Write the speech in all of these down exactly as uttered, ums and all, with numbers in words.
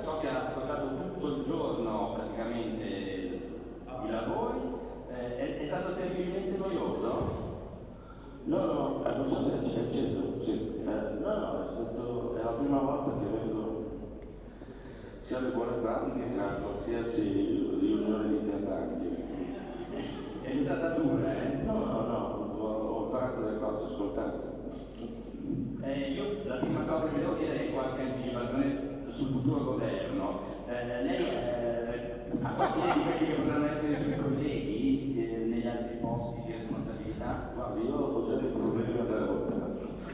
so che ha ascoltato tutto il giorno praticamente i lavori, eh, è, è stato terribilmente noioso? No, no, eh, non so se c'è acceso, sì. Eh, no, no, è, stato, è la prima volta che vengo sia alle buone pratiche che a qualsiasi riunione di tentanti. È stata dura, eh? No, no, no, ho, ho imparato delle cose, ascoltate. Eh, io la prima cosa che devo chiedere è qualche anticipazione sul futuro governo. Eh, lei eh, ha qualche idea di quelli che potranno essere i suoi colleghi eh, negli altri posti di responsabilità? Guardi, io ho già dei problemi ad andare a votare.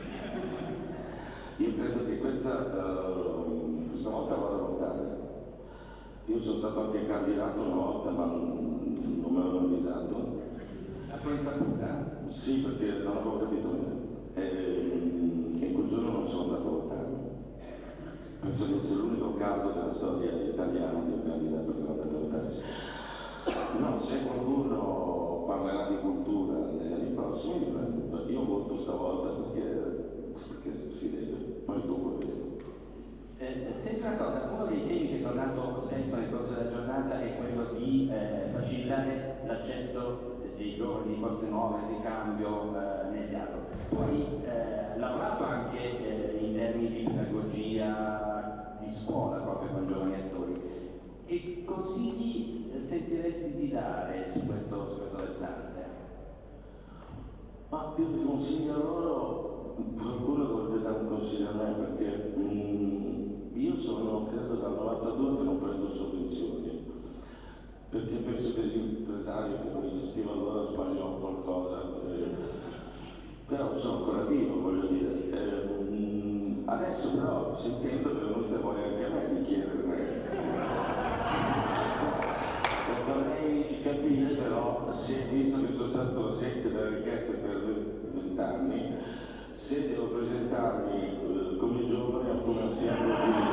Io credo che questa, uh, questa volta vado a votare. Io sono stato anche candidato una volta, ma non, non mi avevano avvisato. A tua insaputa? Sì, perché non avevo capito bene. E, e quel giorno non sono andato a votare. Penso di essere l'unico caso della storia italiana di un candidato che non è andato a votare. No, se qualcuno parlerà di cultura negli anni prossimi, io voto stavolta perché, perché si deve, poi dopo vedremo. Eh, sempre una cosa, uno dei temi che è tornato spesso nel corso della giornata è quello di eh, facilitare l'accesso dei giovani di forze nuove, di cambio eh, nel teatro. Tu hai eh, lavorato anche eh, in termini di pedagogia di scuola proprio con giovani attori. Che consigli sentiresti di dare su questo, su questo versante? Ma più che consiglio a loro, qualcuno dovrebbe dare un consiglio a me perché mm, io sono, credo, dal novantadue che non prendo sovvenzioni, perché penso che l'impresario che non esisteva allora sbagliò qualcosa, eh, però sono ancora vivo, voglio dire. Eh, mm, adesso però, sentendo, è venuta voglia anche a me di chiedere. Vorrei capire però, se, visto che sono stato assente dalle richieste per vent'anni, se devo presentarmi eh, come giovane o come anziano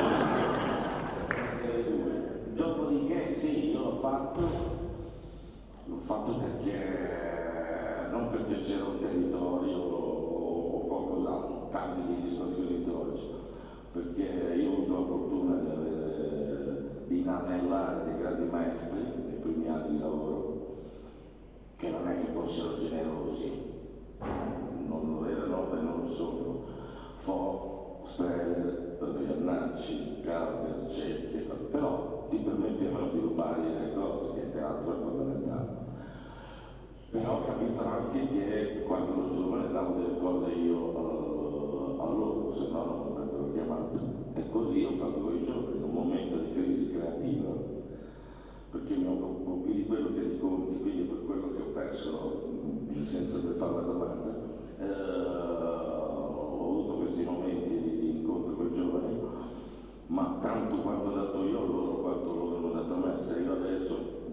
di due. Dopodiché sì, io l'ho fatto, l'ho fatto perché, non perché c'era un territorio o qualcos'altro, tanti di discorsi retorici, perché io ho avuto la fortuna di avere, di inanellare dei grandi maestri nei primi anni di lavoro, che non è che fossero generosi, non lo erano e non lo sono. Fo, Streller, Iannacci, Garber, Cecchi, però ti permettevano di rubare le cose, che il teatro è fondamentale. Però ho capito anche che quando ero giovane davo delle cose io uh, a loro, se no non mi avrebbero chiamato. E così ho fatto con i giovani, in un momento di crisi creativa, perché mi occupo più di quello che di conti, quindi per quello che ho perso, nel senso per fare la domanda, eh, ho avuto questi momenti di, di incontro con i giovani, ma tanto quanto ho dato io a loro, quanto loro hanno dato a me. Se io adesso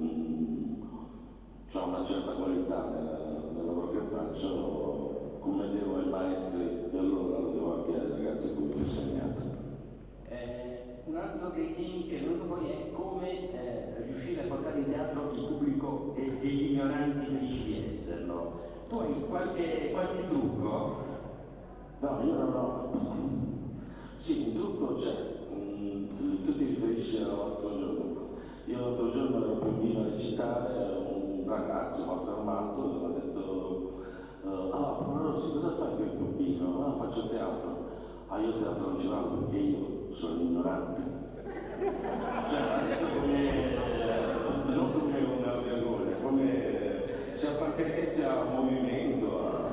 ho una certa qualità nel, nel lavoro che faccio, come devo ai maestri, e allora lo devo anche ai ragazzi a cui ho insegnato. Eh, un altro dei temi che è venuto fuori è come eh, riuscire a portare in teatro il pubblico e gli ignoranti felici di esserlo. Tu hai qualche, qualche trucco? No, io non ho. Sì, un trucco c'è. Mm, tu ti riferisci all'altro giorno. Io l'altro giorno ero più in a recitare, un ragazzo mi ha fermato e mi ha detto uh, ah, però Rossi, cosa fai qui in Piombino? Ah, faccio teatro. Ah, io teatro non ci vado perché io sono ignorante. Cioè, ha detto come, eh, non come una vergogna, come se appartenesse a un movimento, a,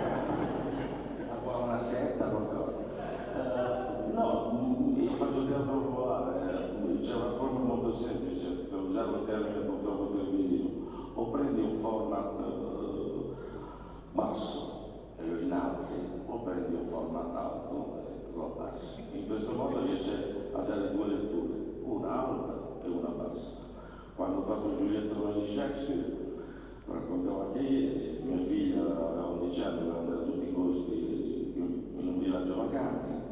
a una setta, qualcosa. Uh, no, io faccio teatro popolare, c'è una forma molto semplice, per usare un termine purtroppo televisivo. O prendi un format uh, basso e lo innalzi, o prendi un format alto e lo abbassi. In questo modo riesce a dare due letture, una alta e una bassa. Quando ho fatto Giulietta Romeo di Shakespeare, raccontavo anche ieri, mia figlia aveva undici anni, doveva andare a tutti i costi in un villaggio vacanze.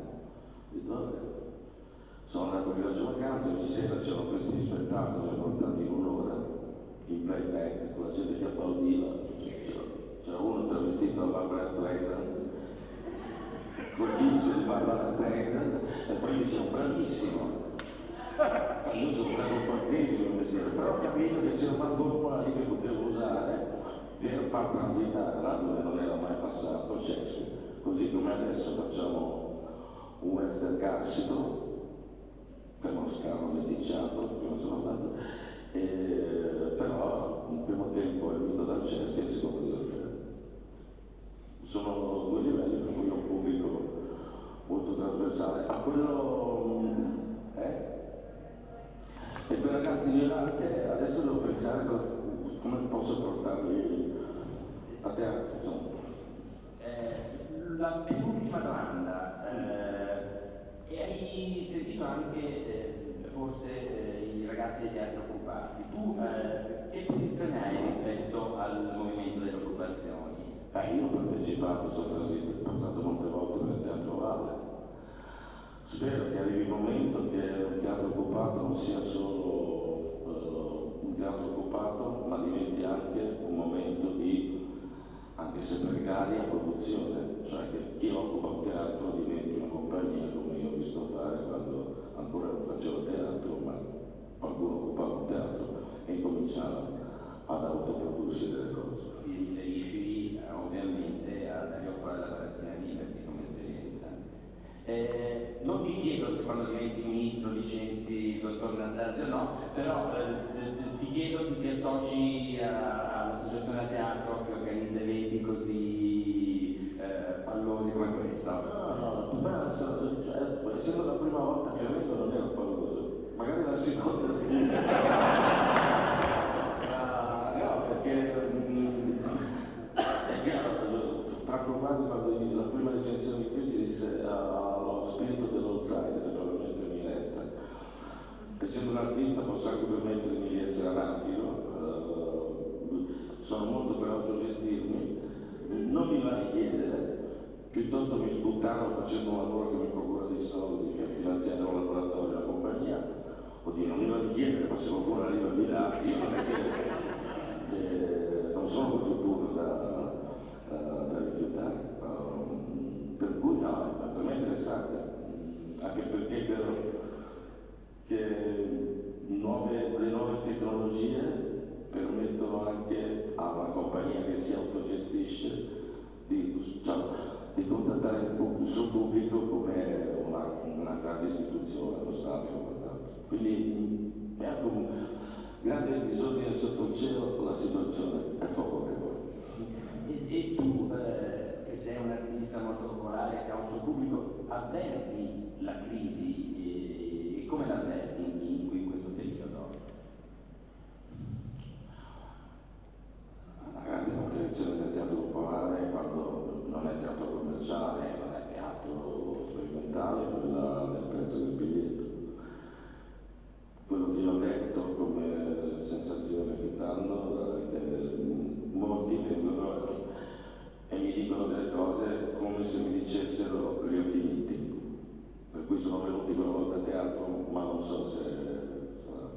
Sono andato a villaggio vacanze, ogni sera c'erano questi spettacoli portati in un'ora, in playback, con la gente che applaudiva. C'era uno travestito da Barbara Streisand, col disco di Barbara Streisand, e poi diceva bravissimo. Io sono stato partito di un mestiere, però ho capito che c'era una formula lì che potevo usare per far transitare là dove non era mai passato Shakespeare. Così come adesso facciamo un western classico, per uno scalo leticiato, prima sono andato, e, però il primo tempo è il mito dal Chelsea e il secondo di Alfredo. Sono due livelli per cui ho un pubblico molto trasversale. A quello... Eh? E quei ragazzi di latte, adesso devo pensare come posso portarli a teatro, insomma. Eh, la penultima domanda, eh, e hai sentito anche eh, forse eh, i ragazzi dei teatri occupati, tu eh, che posizione hai rispetto al movimento delle occupazioni? Eh, io ho partecipato, sono passato molte volte per il Teatro Valle. Spero che arrivi il momento che un teatro occupato non sia solo uh, un teatro occupato, ma diventi anche un momento di, anche se precaria, produzione, cioè che chi occupa un teatro diventi una compagnia, come io ho visto fare quando ancora non facevo teatro, ma qualcuno occupava un teatro e incominciava ad autoprodursi delle cose. Ti riferisci eh, ovviamente a Dario Fora dell'Operazione Liberty come esperienza. Eh, non ti chiedo se quando diventi ministro licenzi il dottor Anastasio o no, però eh, ti chiedo se ti associ all'associazione a teatro che organizza eventi così eh, pallosi come questo. No, no, per me cioè, essendo la prima volta che vengo non era palloso, magari la seconda. uh, no, perché mh, è chiaro, Franco Guardi quando la prima recensione di qui si disse uh, lo spirito dell'outsider, che probabilmente mi resta. Essendo un artista posso anche permettermi di essere anarchico, uh, sono molto per autogestirmi, non mi va di chiedere, piuttosto mi sputtano facendo un lavoro che mi procura dei soldi, che finanziare un laboratorio, una compagnia, oddio non mi va di chiedere, ma se qualcuno arriva di là, io non è che eh, non sono così puro da, uh, da rifiutare. Uh, per cui no, per me è interessante, anche perché credo che nuove, le nuove tecnologie permettono anche a una compagnia che si autogestisce di, cioè, di contattare il suo pubblico come una, una grande istituzione, lo Stato o quant'altro. Quindi è anche un grande disordine sotto il cielo, la situazione è favorevole. E, e tu, eh, che sei un artista molto popolare, che ha un suo pubblico, avverti la crisi e, e come l'avverti in, in questo periodo? La grande contraddizione del teatro popolare quando non è teatro commerciale, non è teatro sperimentale, è quella del prezzo del biglietto. Quello che io ho letto come sensazione quest'anno è che molti vengono e mi dicono delle cose come se mi dicessero li ho finiti, per cui sono venuti quella volta a teatro, ma non so se sarà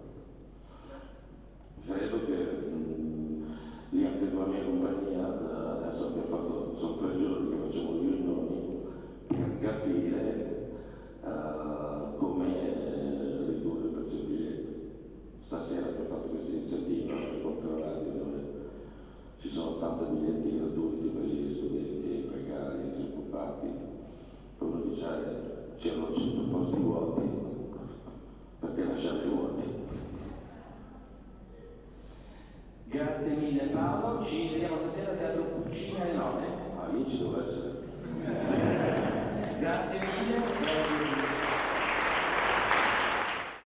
credo che mh, lì anche con la mia compagnia adesso abbiamo fatto, sono tre giorni che facciamo riunioni per capire uh, come ridurre il prezzo del biglietto. Stasera abbiamo fatto questa iniziativa per controllare dove ci sono tanti biglietti gratuiti per gli studenti e i precari e gli occupati. Uno dice eh, c'erano cento posti vuoti, perché lasciarli vuoti? Grazie mille Paolo, ci vediamo stasera al Teatro Puccini alle nove. Ma io ci devo essere. Grazie mille.